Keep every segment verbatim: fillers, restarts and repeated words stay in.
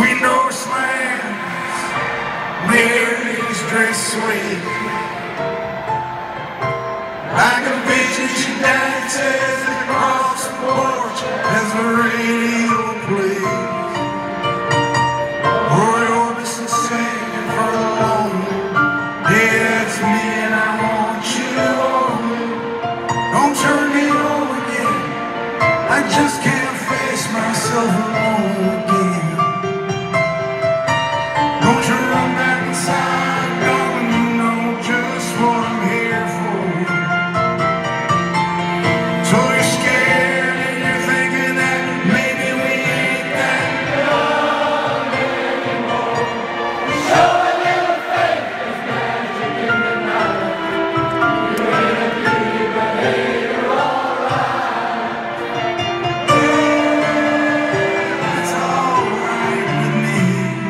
We know slams, Mary's dress sweet. Like a vintage she dances across the porch as the radio plays. Roy Orbison singing for the lonely. Yeah, it's me and I want you only. Don't turn me on again. I just can't face myself alone again. Don't you run back inside, darling, you know just what I'm here for. So you're scared and you're thinking that maybe we ain't that young anymore. So I never think there's magic in the night. You ain't a beauty, but hey, you're alright. Yeah, it's alright with me.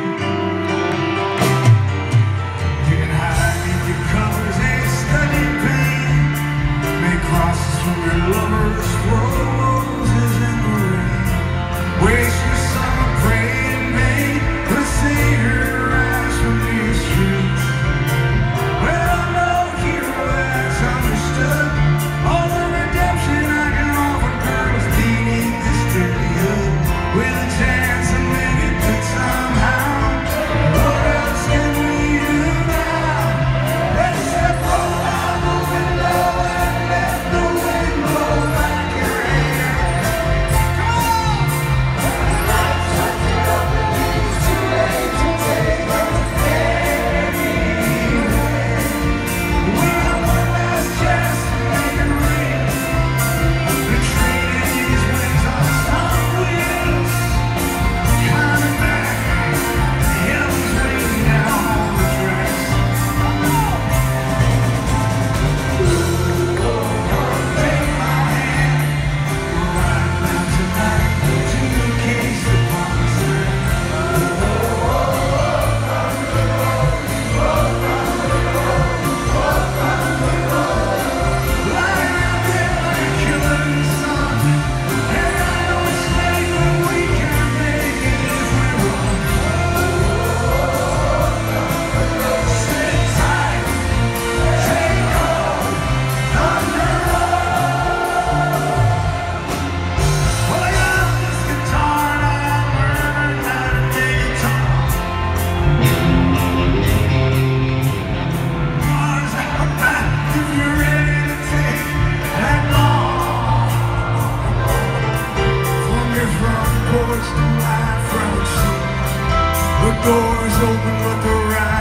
You can hide in your covers and study pain. Make crosses from your lovers, throw roses in the rain. Waste your summer praying in vain, but see her rise from these streets. Well, no hero has understood all the redemption I can offer girls beneath this dirty hood, with a chance to make it good somehow. What else can we do now? Let's step roll out the window and let the wind blow back your hair. Come on! Life's such a up and it's too late to take anyway. We're the one last chance to make it rain. The trees wings on some wheels, coming back. The heavens raining down on the tracks. Take my hand, we're riding out tonight to the case of Palestine. Lying out there like a killing sun. And I know it's late, but we can make it if we run. Sit tight, take hold, thunder roll. Well, I got this guitar and I learned how to dig it tall. Cars out back if you're ready to take that long. From your front porch to my front seat, the doors open, look around.